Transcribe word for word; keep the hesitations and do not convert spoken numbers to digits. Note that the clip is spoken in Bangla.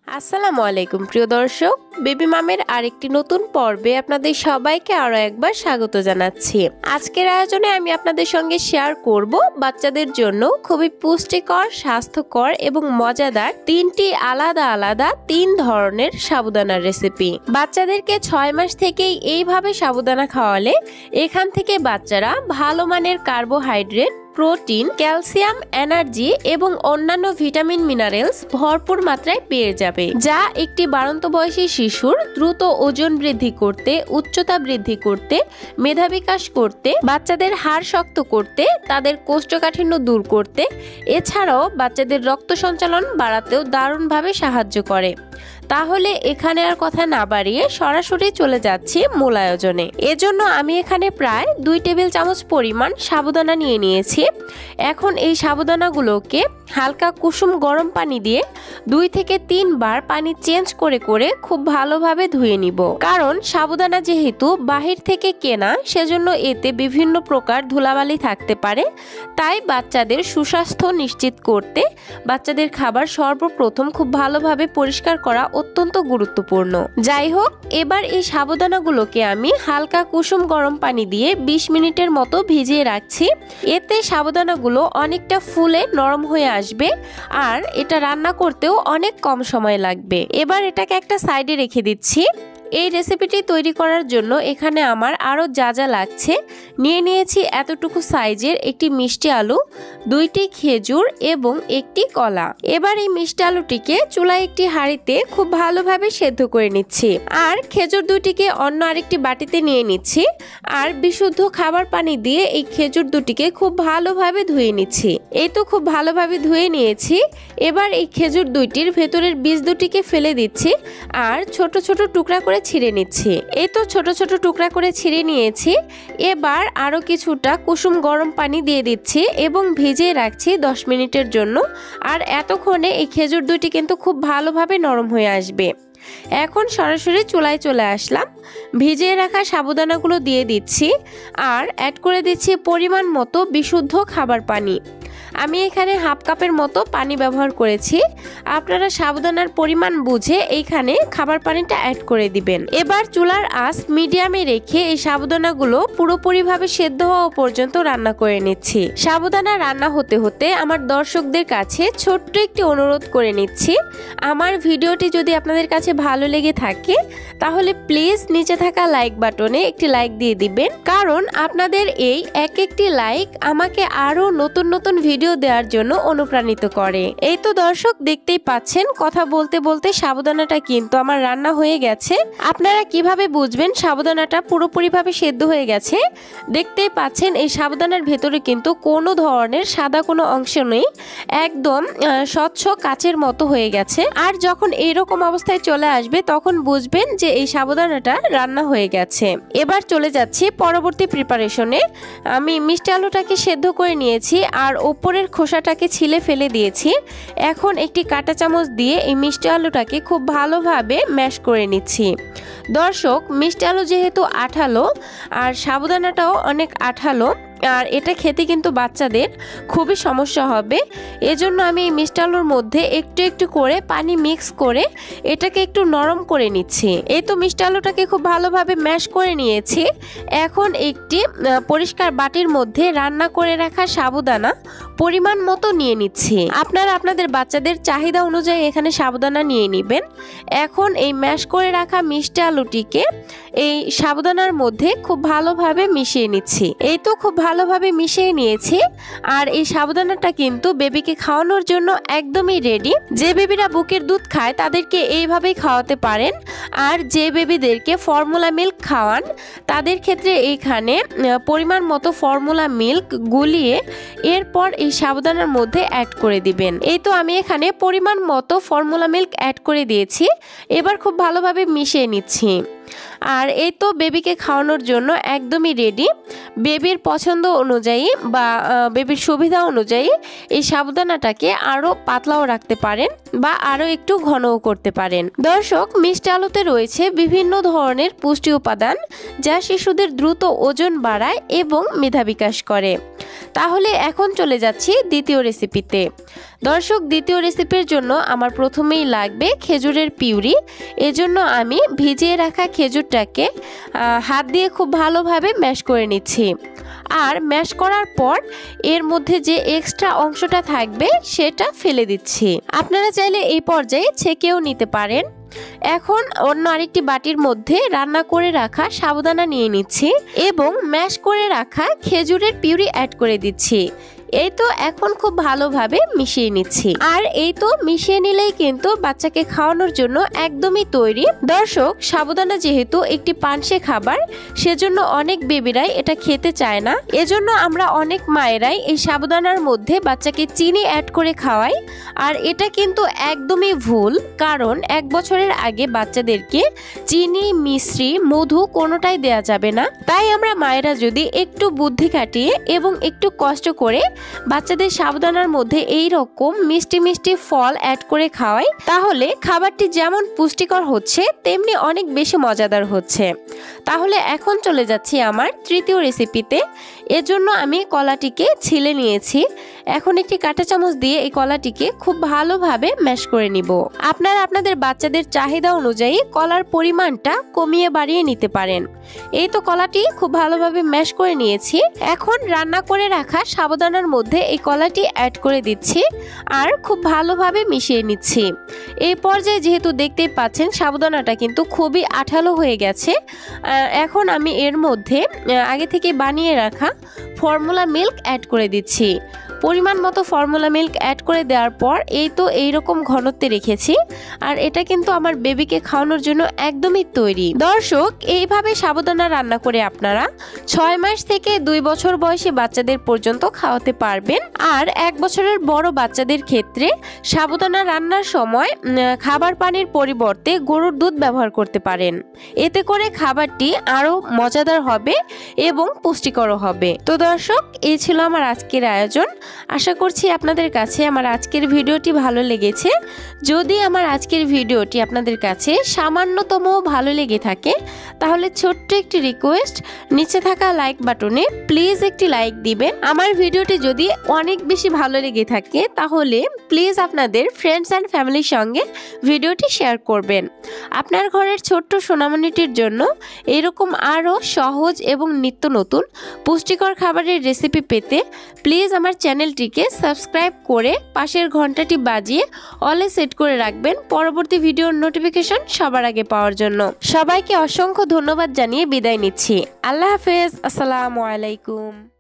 আসসালামু আলাইকুম প্রিয় দর্শক, বেবি মামের আরেকটি নতুন পর্বে আপনাদের সবাইকে আরো একবার স্বাগত জানাচ্ছি। আজকের আয়োজনে আমি আপনাদের সঙ্গে শেয়ার করব বাচ্চাদের জন্য খুবই পুষ্টিকর, স্বাস্থ্যকর এবং মজাদার তিনটি আলাদা আলাদা তিন ধরনের সাবুদানার রেসিপি। বাচ্চাদেরকে ছয় মাস থেকেই এইভাবে সাবুদানা খাওয়ালে এখান থেকে বাচ্চারা ভালো মানের কার্বোহাইড্রেট, প্রোটিন, ক্যালসিয়াম, এনার্জি এবং অন্যান্য ভিটামিন মিনারেলস ভরপুর মাত্রায় পেয়ে যাবে, যা একটি বাড়ন্ত বয়সী শিশুর দ্রুত ওজন বৃদ্ধি করতে, উচ্চতা বৃদ্ধি করতে, মেধা বিকাশ করতে, বাচ্চাদের হাড় শক্ত করতে, তাদের কোষ্ঠকাঠিন্য দূর করতে, এছাড়াও বাচ্চাদের রক্ত সঞ্চালন বাড়াতেও দারুণভাবে সাহায্য করে। তাহলে এখানে আর কথা না বাড়িয়ে সরাসরি চলে যাচ্ছি মূল আয়োজনে। এজন্য আমি এখানে প্রায় দুই টেবিল চামচ পরিমাণ সাবুদানা নিয়ে নিয়েছি। এখন এই সাবুদানাগুলোকে হালকা কুসুম গরম পানি দিয়ে দুই থেকে তিনবার পানি চেঞ্জ করে করে খুব ভালোভাবে ধুয়ে নিব। কারণ সাবুদানা যেহেতু বাহির থেকে কেনা, সেজন্য এতে বিভিন্ন প্রকার ধুলাবালি থাকতে পারে। তাই বাচ্চাদের সুস্বাস্থ্য নিশ্চিত করতে বাচ্চাদের খাবার সর্বপ্রথম খুব ভালোভাবে পরিষ্কার করা অত্যন্ত গুরুত্বপূর্ণ। যাই হোক, এবার এই সাবুদানাগুলোকে আমি হালকা কুসুম গরম পানি দিয়ে বিশ মিনিটের মতো ভিজিয়ে রাখছি। এতে সাবুদানাগুলো অনেকটা ফুলে নরম হয়ে আসবে আর এটা রান্না করতেও অনেক কম সময় লাগবে। এবার এটাকে একটা সাইডে রেখে দিচ্ছি। এই রেসিপিটি তৈরি করার জন্য এখানে আমার আরও যা যা লাগছে নিয়ে নিয়েছি এতটুকু সাইজের একটি মিষ্টি আলু, দুইটি খেজুর এবং একটি কলা। এবার এই মিষ্টি আলুটিকে চুলায় একটি হাঁড়িতে খুব ভালোভাবে সেদ্ধ করে নিচ্ছি আর খেজুর দুটিকে অন্য আরেকটি বাটিতে নিয়ে নিচ্ছি আর বিশুদ্ধ খাবার পানি দিয়ে এই খেজুর দুটিকে খুব ভালোভাবে ধুয়ে নিচ্ছি। এই তো খুব ভালোভাবে ধুয়ে নিয়েছি। এবার এই খেজুর দুইটির ভেতরের বীজ দুটিকে ফেলে দিচ্ছি আর ছোট ছোট টুকরা করে ছিঁড়ে নিচ্ছি। এই তো ছোট ছোট টুকরা করে ছিঁড়ে নিয়েছি। এবার আরো কিছুটা কুসুম গরম পানি দিয়ে দিচ্ছি এবং ভিজিয়ে রাখছি দশ মিনিটের জন্য। আর এতক্ষণে এই খেজুর দুটি কিন্তু খুব ভালোভাবে নরম হয়ে আসবে। এখন সরাসরি চুলায় চলে আসলাম। ভিজিয়ে রাখা সাবুদানাগুলো দিয়ে দিচ্ছি আর অ্যাড করে দিচ্ছি পরিমাণ মতো বিশুদ্ধ খাবার পানি। আমি এখানে হাফ কাপের মতো পানি ব্যবহার করেছি। আপনারা সাবুদানার পরিমাণ বুঝে এইখানে খাবার পানিটা অ্যাড করে দিবেন। এবার চুলার আঁচ মিডিয়ামে রেখে এই সাবুদানাগুলো পুরোপুরিভাবে সেদ্ধ হওয়া পর্যন্ত রান্না করে নিচ্ছি। সাবুদানা রান্না হতে হতে আমার দর্শকদের কাছে ছোট্ট একটি অনুরোধ করে নিচ্ছি। আমার ভিডিওটি যদি আপনাদের কাছে ভালো লেগে থাকে তাহলে প্লিজ নিচে থাকা লাইক বাটনে একটি লাইক দিয়ে দিবেন। কারণ আপনাদের এই এক একটি লাইক আমাকে আরো নতুন নতুন ভিডিও দেওয়ার জন্য অনুপ্রাণিত করে। এই তো দর্শক, দেখতেই পাচ্ছেন কথা বলতে বলতে সাবুদানাটা কিন্তু আমার রান্না হয়ে গেছে। আপনারা কিভাবে বুঝবেন সাবুদানাটা পুরোপুরিভাবে সেদ্ধ হয়ে গেছে? দেখতেই পাচ্ছেন এই সাবুদানার ভেতরে কিন্তু কোনো ধরনের সাদা কোনো অংশ নেই, একদম স্বচ্ছ কাচের মতো হয়ে গেছে। আর যখন এইরকম অবস্থায় চলে আসবে তখন বুঝবেন যে এই সাবুদানাটা রান্না হয়ে গেছে। এবার চলে যাচ্ছি পরবর্তী প্রিপারেশনে। আমি মিষ্টি আলুটাকে সেদ্ধ করে নিয়েছি আর ওপরের খোসাটাকে ছিলে ফেলে দিয়েছি। এখন একটি কাঁটা চামচ দিয়ে এই মিষ্টি আলুটাকে খুব ভালোভাবে ম্যাশ করে নিচ্ছি। দর্শক, মিষ্টি আলু যেহেতু আঠালো আর সাবুদানাটাও অনেক আঠালো আর এটা খেতে কিন্তু বাচ্চাদের খুবই সমস্যা হবে। এজন্য আমি এই মিষ্টি আলুর মধ্যে একটু একটু করে পানি মিক্স করে এটাকে একটু নরম করে নিচ্ছি। এই তো মিষ্টি আলুটাকে খুব ভালোভাবে ম্যাশ করে নিয়েছি। এখন একটি পরিষ্কার বাটির মধ্যে রান্না করে রাখা সাবুদানা পরিমাণ মতো নিয়ে নিচ্ছি। আপনারা আপনাদের বাচ্চাদের চাহিদা অনুযায়ী এখানে সাবুদানা নিয়ে নেবেন। এখন এই ম্যাশ করে রাখা মিষ্টি আলুটিকে এই সাবুদানার মধ্যে খুব ভালোভাবে মিশিয়ে নিচ্ছি। এই তো খুব ভালোভাবে মিশিয়ে নিয়েছি আর এই সাবুদানাটা কিন্তু বেবিকে খাওয়ানোর জন্য একদমই রেডি। যে বেবিরা বুকের দুধ খায় তাদেরকে এইভাবেই খাওয়াতে পারেন। আর যে বেবিদেরকে ফর্মুলা মিল্ক খাওয়ান তাদের ক্ষেত্রে এইখানে পরিমাণ মতো ফর্মুলা মিল্ক গুলিয়ে এরপর এই সাবুদানার মধ্যে অ্যাড করে দিবেন। এই তো আমি এখানে পরিমাণ মতো ফর্মুলা মিল্ক অ্যাড করে দিয়েছি। এবার খুব ভালোভাবে মিশিয়ে নিচ্ছি। আর এই তো বেবিকে খাওয়ানোর জন্য একদমই রেডি। বেবির পছন্দ অনুযায়ী বা বেবির সুবিধা অনুযায়ী এই সাবুদানাটাকে আরও পাতলাও রাখতে পারেন বা আরও একটু ঘনও করতে পারেন। দর্শক, মিষ্টি আলুতে রয়েছে বিভিন্ন ধরনের পুষ্টি উপাদান যা শিশুদের দ্রুত ওজন বাড়ায় এবং মেধা বিকাশ করে। তাহলে এখন চলে যাচ্ছি দ্বিতীয় রেসিপিতে। দর্শক, দ্বিতীয় রেসিপির জন্য আমার প্রথমেই লাগবে খেজুরের পিউরি। এজন্য আমি ভিজিয়ে রাখা খেজুরটাকে হাত দিয়ে খুব ভালোভাবে ম্যাশ করে নিচ্ছি। আর ম্যাশ করার পর এর মধ্যে যে এক্সট্রা অংশটা থাকবে সেটা ফেলে দিচ্ছি। আপনারা চাইলে এই পর্যায়ে ছেঁকেও নিতে পারেন। এখন অন্য আরেকটি বাটির মধ্যে রান্না করে রাখা সাবুদানা নিয়ে নিচ্ছি এবং ম্যাশ করে রাখা খেজুরের পিউরি অ্যাড করে দিচ্ছি। এই তো এখন খুব ভালোভাবে মিশিয়ে নিচ্ছি। আর এই তো মিশিয়ে নিলেই কিন্তু বাচ্চাকে খাওয়ানোর জন্য একদমই তৈরি। দর্শক, সাবুদানা যেহেতু একটি পানসে খাবার, সেজন্য অনেক বেবিরাই এটা খেতে চায় না। এজন্য আমরা অনেক মায়েরাই এই সাবুদানার মধ্যে বাচ্চাকে চিনি অ্যাড করে খাওয়াই। আর এটা কিন্তু একদমই ভুল, কারণ এক বছরের আগে বাচ্চাদেরকে চিনি, মিশ্রি, মধু কোনোটাই দেয়া যাবে না। তাই আমরা মায়েরা যদি একটু বুদ্ধি খাটিয়ে এবং একটু কষ্ট করে বাচ্চাদের সাবুদানার মধ্যে এই রকম মিষ্টি মিষ্টি ফল অ্যাড করে খাওয়াই, তাহলে খাবারটি যেমন পুষ্টিকর হচ্ছে তেমনি অনেক বেশি মজাদার হচ্ছে। তাহলে এখন চলে যাচ্ছি আমার তৃতীয় রেসিপিতে। এজন্য আমি কলাটিকে ছিলে নিয়েছি। এখন একটি কাঁটা চামচ দিয়ে এই কলাটিকে খুব ভালোভাবে ম্যাশ করে নিব। আপনারা আপনাদের বাচ্চাদের চাহিদা অনুযায়ী কলার পরিমাণটা কমিয়ে বাড়িয়ে নিতে পারেন। এই তো কলাটি খুব ভালোভাবে ম্যাশ করে নিয়েছি। এখন রান্না করে রাখা সাবুদানার মধ্যে এই কলাটি অ্যাড করে দিচ্ছি আর খুব ভালোভাবে মিশিয়ে নিচ্ছি। এই পর্যায়ে যেহেতু দেখতেই পাচ্ছেন সাবুদানাটা কিন্তু খুবই আঠালো হয়ে গেছে, এখন আমি এর মধ্যে আগে থেকে বানিয়ে রাখা ফর্মুলা মিল্ক অ্যাড করে দিচ্ছি। পরিমাণ মতো ফর্মুলা মিল্ক অ্যাড করে দেওয়ার পর এই তো এইরকম ঘনত্বে রেখেছি। আর এটা কিন্তু আমার বেবিকে খাওয়ানোর জন্য একদমই তৈরি। দর্শক, এইভাবে সাবুদানা রান্না করে আপনারা ছয় মাস থেকে দুই বছর বয়সী বাচ্চাদের পর্যন্ত খাওয়াতে পারবেন। আর এক বছরের বড় বাচ্চাদের ক্ষেত্রে সাবুদানা রান্নার সময় খাবার পানির পরিবর্তে গরুর দুধ ব্যবহার করতে পারেন। এতে করে খাবারটি আরও মজাদার হবে এবং পুষ্টিকরও হবে। তো দর্শক, এই ছিল আমার আজকের আয়োজন। আশা করছি আপনাদের কাছে আমার আজকের ভিডিওটি ভালো লেগেছে। যদি আমার আজকের ভিডিওটি আপনাদের কাছে সামান্যতম ভালো লেগে থাকে, তাহলে ছোট্ট একটি রিকোয়েস্ট, নিচে থাকা লাইক বাটনে প্লিজ একটি লাইক দিবেন। আমার ভিডিওটি যদি অনেক বেশি ভালো লেগে থাকে, তাহলে প্লিজ আপনাদের ফ্রেন্ডস অ্যান্ড ফ্যামিলির সঙ্গে ভিডিওটি শেয়ার করবেন। আপনার ঘরের ছোট্ট সোনামণিটির জন্য এরকম আরও সহজ এবং নিত্য নতুন পুষ্টিকর খাবারের রেসিপি পেতে প্লিজ আমার চ্যানেলটিকে সাবস্ক্রাইব করে পাশের ঘন্টাটি বাজিয়ে অলে সেট করে রাখবেন পরবর্তী ভিডিওর নোটিফিকেশন সবার আগে পাওয়ার জন্য। সবাইকে অসংখ্য ধন্যবাদ জানিয়ে বিদায় নিচ্ছি। আল্লাহ হাফেজ। আসসালামু আলাইকুম।